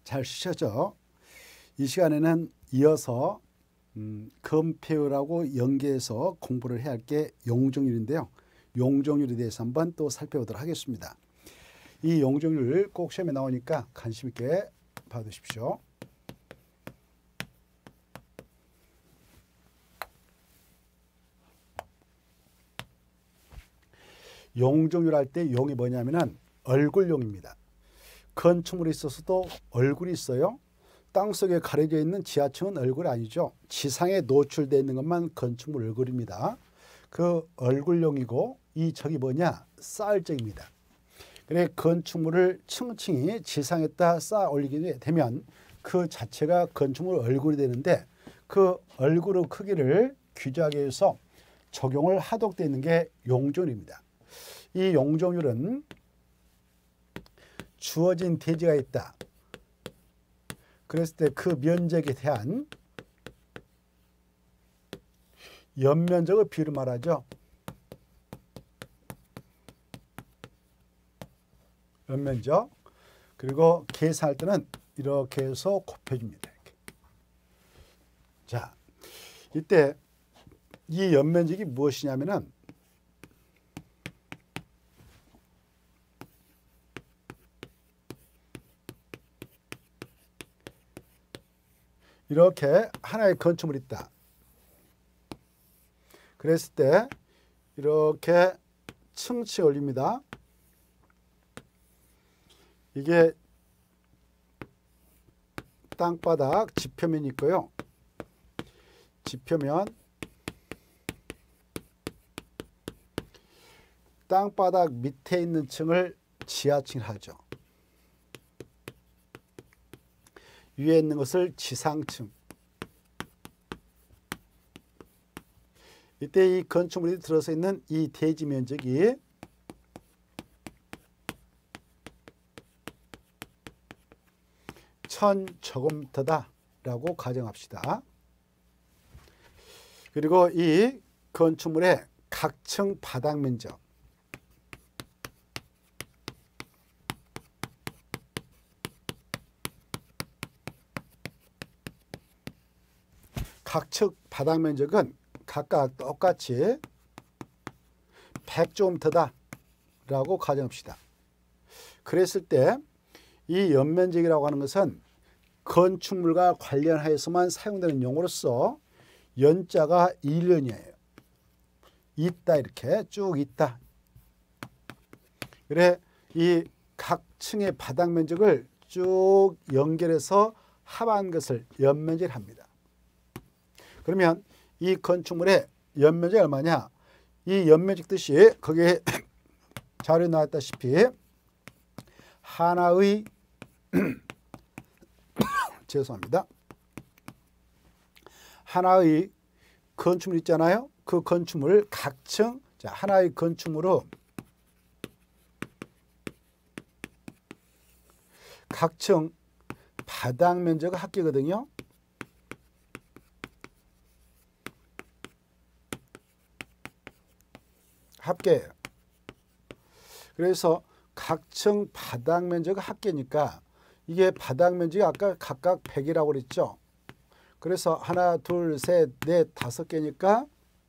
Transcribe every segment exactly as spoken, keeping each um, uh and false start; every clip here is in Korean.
잘 쉬셨죠? 이 시간에는 이어서 음, 컴페어라고 연계해서 공부를 해야 할 게 용적률인데요. 용적률에 대해서 한번 또 살펴보도록 하겠습니다. 이 용적률 꼭 시험에 나오니까 관심 있게 봐두십시오. 용적률 할 때 용이 뭐냐면은 얼굴용입니다. 건축물에 있어서도 얼굴이 있어요. 땅속에 가려져 있는 지하층은 얼굴 아니죠. 지상에 노출되어 있는 것만 건축물 얼굴입니다. 그 얼굴용이고 이 적이 뭐냐? 쌓을적입니다. 그래 건축물을 층층이 지상에다 쌓아 올리게 되면 그 자체가 건축물 얼굴이 되는데 그 얼굴의 크기를 규제하기 위해서 적용을 하도록 되어 있는 게 용적률입니다. 이 용적률은 주어진 대지가 있다. 그랬을 때 그 면적에 대한 연면적의 비율을 말하죠. 연면적. 그리고 계산할 때는 이렇게 해서 곱해줍니다. 이렇게. 자, 이때 이 연면적이 무엇이냐면은 이렇게 하나의 건축물이 있다. 그랬을 때 이렇게 층층 올립니다. 이게 땅바닥 지표면이 있고요. 지표면 땅바닥 밑에 있는 층을 지하층이라 하죠. 위에 있는 것을 지상층. 이때 이 건축물이 들어서 있는 이 대지 면적이 천 제곱미터다라고 가정합시다. 그리고 이 건축물의 각 층 바닥 면적 각 층 바닥 면적은 각각 똑같이 백 제곱미터다라고 가정합시다. 그랬을 때 이 연면적이라고 하는 것은 건축물과 관련하여서만 사용되는 용어로서 연자가 일 년이에요. 있다 이렇게 쭉 있다. 그래 이 각 층의 바닥 면적을 쭉 연결해서 합한 것을 연면적이라 합니다. 그러면 이 건축물의 연면적이 얼마냐? 이 연면적 뜻이 거기에 자료에 나왔다시피 하나의 죄송합니다. 하나의 건축물 있잖아요. 그 건축물 각층 자, 하나의 건축물로 각층 바닥 면적의 합계거든요. 합계예요. 그래서 각층 바닥 면적의 합계니까 이게 바닥 면적이 아까 각각 백이라고 그랬죠. 그래서 하나, 둘, 셋, 넷, 다섯 개니까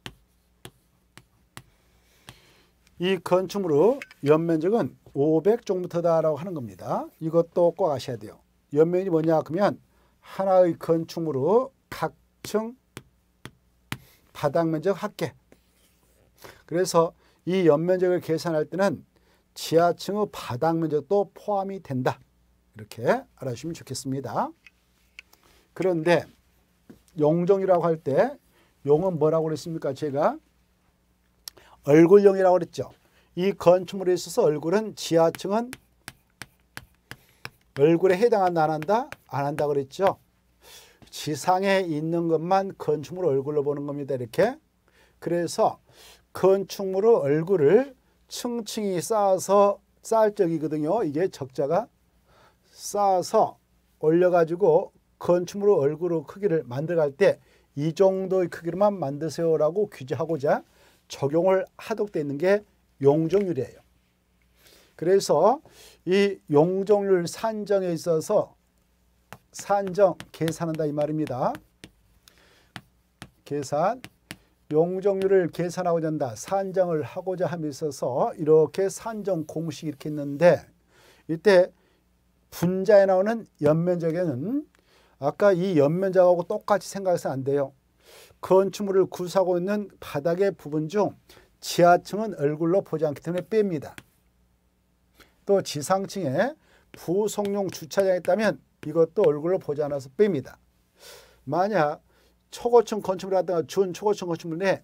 이 건축물의 연면적은 오백 제곱미터다라고 하는 겁니다. 이것도 꼭 아셔야 돼요. 연면이 뭐냐 그러면 하나의 건축물의 각층 바닥 면적 합계. 그래서 이 연면적을 계산할 때는 지하층의 바닥 면적도 포함이 된다. 이렇게 알아주시면 좋겠습니다. 그런데 용적률이라고 할 때 용은 뭐라고 그랬습니까? 제가 얼굴용이라고 그랬죠. 이 건축물에 있어서 얼굴은 지하층은 얼굴에 해당한다 안 한다? 안 한다 그랬죠. 지상에 있는 것만 건축물 얼굴로 보는 겁니다. 이렇게. 그래서 건축물의 얼굴을 층층이 쌓아서 쌓을 적이거든요. 이게 적자가 쌓아서 올려가지고 건축물의 얼굴의 크기를 만들어갈 때 이 정도의 크기로만 만드세요라고 규제하고자 적용을 하도록 되어 있는 게 용적률이에요. 그래서 이 용적률 산정에 있어서 산정, 계산한다 이 말입니다. 계산, 용적률을 계산하고자 한다. 산정을 하고자 함에 있어서 이렇게 산정 공식 이렇게 있는데 이때 분자에 나오는 연면적에는 아까 이 연면적하고 똑같이 생각해서는 안 돼요. 건축물을 구성하고 있는 바닥의 부분 중 지하층은 얼굴로 보지 않기 때문에 뺍니다. 또 지상층에 부속용 주차장이 있다면 이것도 얼굴로 보지 않아서 뺍니다. 만약 초고층 건축물을 하다가 준초고층 건축물 내,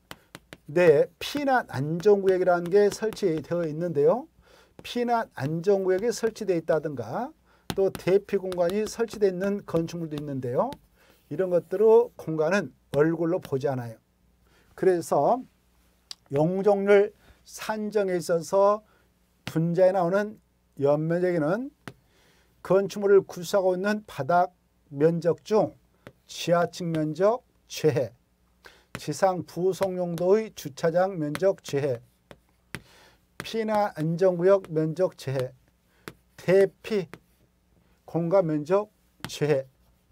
내 피난 안전구역이라는 게 설치되어 있는데요. 피난 안전구역이 설치되어 있다든가 또 대피 공간이 설치되어 있는 건축물도 있는데요. 이런 것들로 공간은 얼굴로 보지 않아요. 그래서 용적률 산정에 있어서 분자에 나오는 연면적에는 건축물을 구성하고 있는 바닥 면적 중 지하층 면적 제해, 지상 부속용도의 주차장 면적 제해, 피난 안전구역 면적 제해, 대피 공간 면적 제해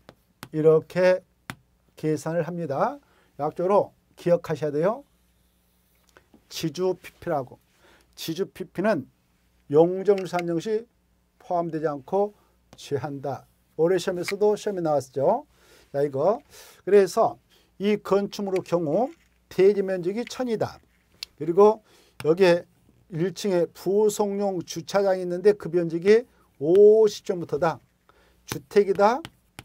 이렇게 계산을 합니다. 약적으로 기억하셔야 돼요. 지주 피피라고. 지주 피피는 용적률 산정 시 포함되지 않고 제한다. 올해 시험에서도 시험에 나왔죠. 자, 이거. 그래서 이 건축물의 경우 대지 면적이 천이다. 그리고 여기에 일 층에 부속용 주차장이 있는데 그 면적이 오십 제곱미터다. 주택이다.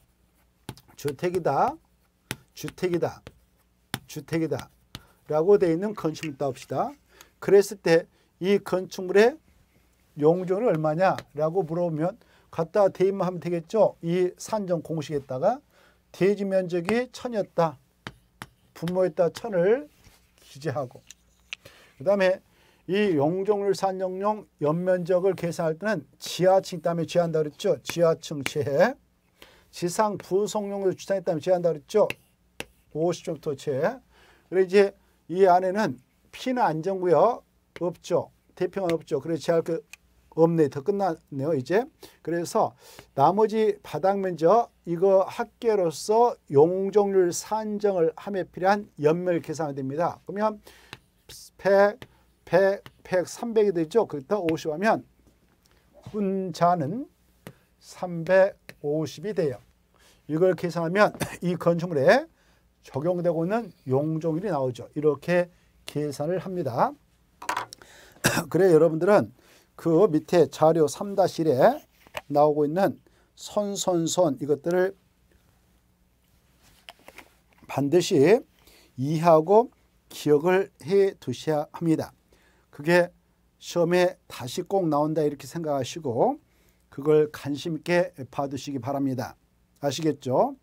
주택이다. 주택이다. 주택이다. 라고 되어 있는 건축물 있다 봅시다. 그랬을 때 이 건축물의 용적률이 얼마냐라고 물어보면 갖다 대입만 하면 되겠죠. 이 산정 공식에다가 대지 면적이 천이었다. 분모에다 천을 기재하고 그 다음에 이 용적률 산정용 연면적을 계산할 때는 지하층 있다면 제한다 그랬죠. 지하층 제해. 지상 부속용도 주차장 있다면 제한다 그랬죠. 오십 제곱미터 제해. 그래서 이제 이 안에는 피난 안전구역 없죠. 대평은 없죠. 그래서 제할 그 없네. 더 끝났네요. 이제. 그래서 나머지 바닥 면적 이거 학계로서 용적률 산정을 함에 필요한 연면을 계산하면 됩니다. 그러면 백, 백, 백, 삼백이 되죠. 거기다 오십 하면 분자는 삼백오십이 돼요. 이걸 계산하면 이 건축물에 적용되고 있는 용적률이 나오죠. 이렇게 계산을 합니다. 그래 여러분들은 그 밑에 자료 삼 일에 나오고 있는 손손손 이것들을 반드시 이해하고 기억을 해 두셔야 합니다. 그게 시험에 다시 꼭 나온다 이렇게 생각하시고 그걸 관심 있게 봐두시기 바랍니다. 아시겠죠?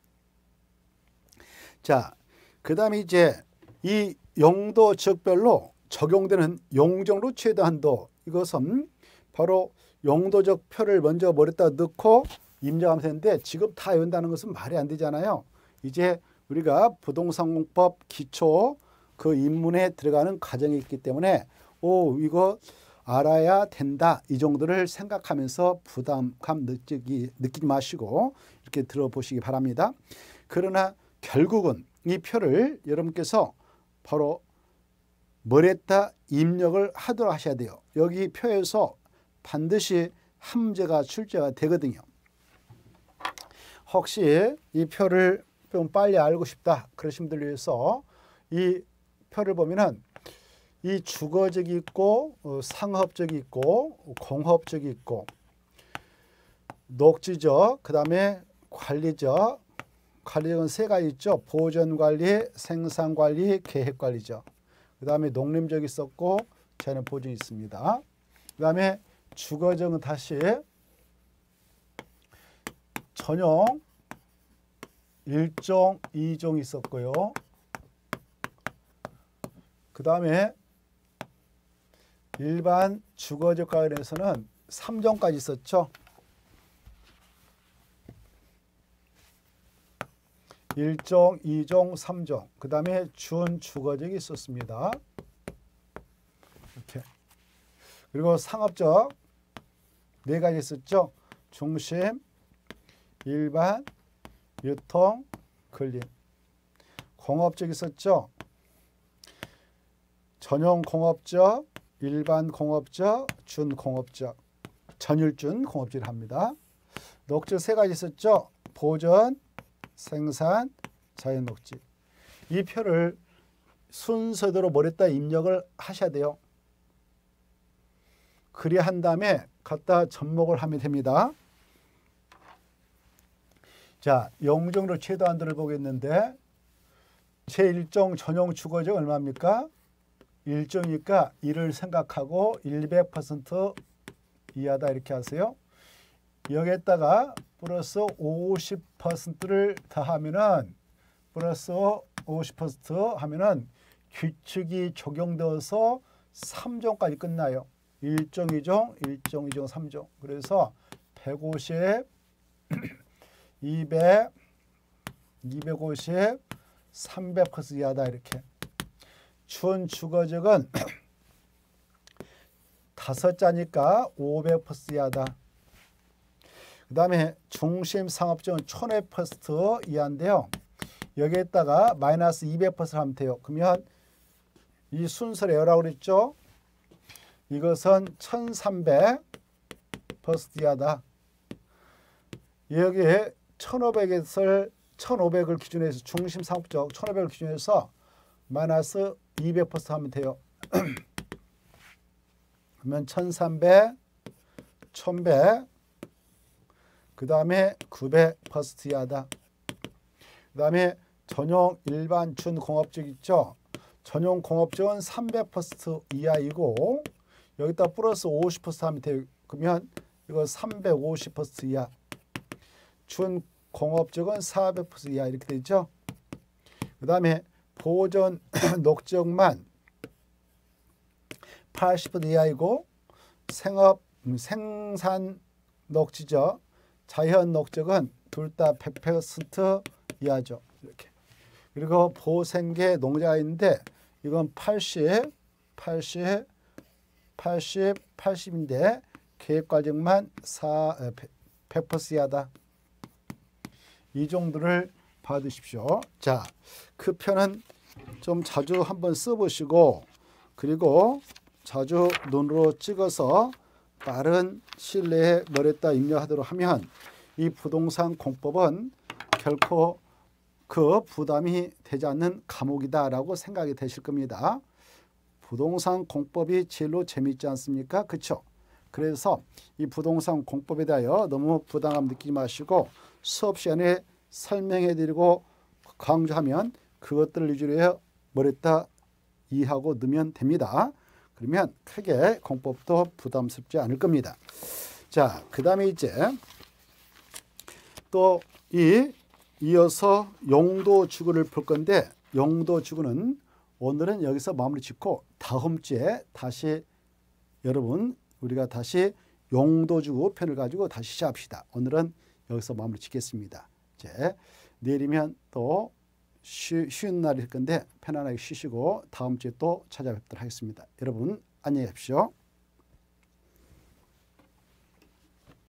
자, 그 다음에 이제 이 용도 지역별로 적용되는 용적률 최대 한도 이것은 바로 용도적 표를 먼저 머리에다 넣고 입력하면 되는데 지금 다 외운다는 것은 말이 안 되잖아요. 이제 우리가 부동산공법 기초 그 입문에 들어가는 과정이 있기 때문에 오 이거 알아야 된다 이 정도를 생각하면서 부담감 느끼기, 느끼지 마시고 이렇게 들어보시기 바랍니다. 그러나 결국은 이 표를 여러분께서 바로 머리에다 입력을 하도록 하셔야 돼요. 여기 표에서 반드시 함재가 출제가 되거든요. 혹시 이 표를 좀 빨리 알고 싶다 그러신 분들 위해서 이 표를 보면은 이 주거적이 있고 상업적이 있고 공업적이 있고 녹지적 그 다음에 관리적 관리적은 세 가지 있죠. 보전관리, 생산관리, 계획관리죠. 그 다음에 농림적이 있었고 자연 보존이 있습니다. 그 다음에 주거적은 다시 전용 일 종, 이 종이 있었고요. 그 다음에 일반 주거적 관련해서는 삼 종까지 있었죠. 일 종, 이 종, 삼 종. 그 다음에 준주거적이 있었습니다. 이렇게. 그리고 상업적 네 가지 있었죠. 중심, 일반, 유통, 근린. 공업적 있었죠. 전용 공업적, 일반 공업적, 준공업적, 전일준 공업적을 합니다. 녹지 세 가지 있었죠. 보전, 생산, 자연 녹지. 이 표를 순서대로 머리에다 입력을 하셔야 돼요. 그리 한 다음에 갖다 접목을 하면 됩니다. 자, 용적률 최대 한도를 보겠는데 제일 종 전용 주거적 얼마입니까? 일 종이니까 이를 생각하고 백 퍼센트 이하다 이렇게 하세요. 여기에다가 플러스 오십 퍼센트를 더하면은 플러스 오십 퍼센트 하면은 규칙이 적용되어서 삼 종까지 끝나요. 일 종, 이 종, 일 종, 이 종, 삼 종. 그래서 백오십, 이백, 이백오십, 삼백 퍼센트 이하다 이렇게. 준주거적은 다섯 자니까 오백 퍼센트 이하다. 그 다음에 중심상업적은 천오백 퍼센트 이하인데요. 여기에다가 마이너스 이백 퍼센트 하면 돼요. 그러면 이 순서를 외우라고 그랬죠. 이것은 천삼백 퍼센트 이하다. 여기에 천오백에서 천오백을 기준으로 해서 중심상업적 천오백을 기준으로 해서 마이너스 이백 퍼센트 하면 돼요. 그러면 천삼백, 천백, 그 다음에 구백 퍼센트 이하다. 그 다음에 전용 일반 준공업적 있죠. 전용 공업적은 삼백 퍼센트 이하이고 여기다 플러스 오십 퍼센트 하면 돼요. 그러면 이거 삼백오십 퍼센트 이하. 준공업적은 사백 퍼센트 이하 이렇게 되죠. 그 다음에 보전 녹적만 팔십 퍼센트 이하이고 생업 생산 녹지죠. 자연 녹적은 둘 다 백 퍼센트 이하죠. 이렇게. 그리고 보생계 농자가 있는데 이건 팔십, 팔십, 팔십, 팔십인데 계획과정만 백 퍼센트 이하다. 이 정도를 받으십시오. 자, 그 표는 좀 자주 한번 써보시고 그리고 자주 눈으로 찍어서 빠른 시일 내에 머리에다 입력하도록 하면 이 부동산 공법은 결코 그 부담이 되지 않는 과목이다라고 생각이 되실 겁니다. 부동산 공법이 제일로 재미있지 않습니까? 그렇죠? 그래서 이 부동산 공법에 대하여 너무 부담감 느끼지 마시고 수업 시간에 설명해드리고 강조하면 그것들을 위주로 해 머리에다 이해하고 넣으면 됩니다. 그러면 크게 공법도 부담스럽지 않을 겁니다. 자, 그 다음에 이제 또 이 이어서 용도주거를 볼 건데 용도주거는 오늘은 여기서 마무리 짓고 다음 주에 다시 여러분 우리가 다시 용도주거 편을 가지고 다시 시작합시다. 오늘은 여기서 마무리 짓겠습니다. 이제 내일이면 또 쉬, 쉬는 날일 건데 편안하게 쉬시고 다음 주에 또 찾아뵙도록 하겠습니다. 여러분 안녕히 계십시오.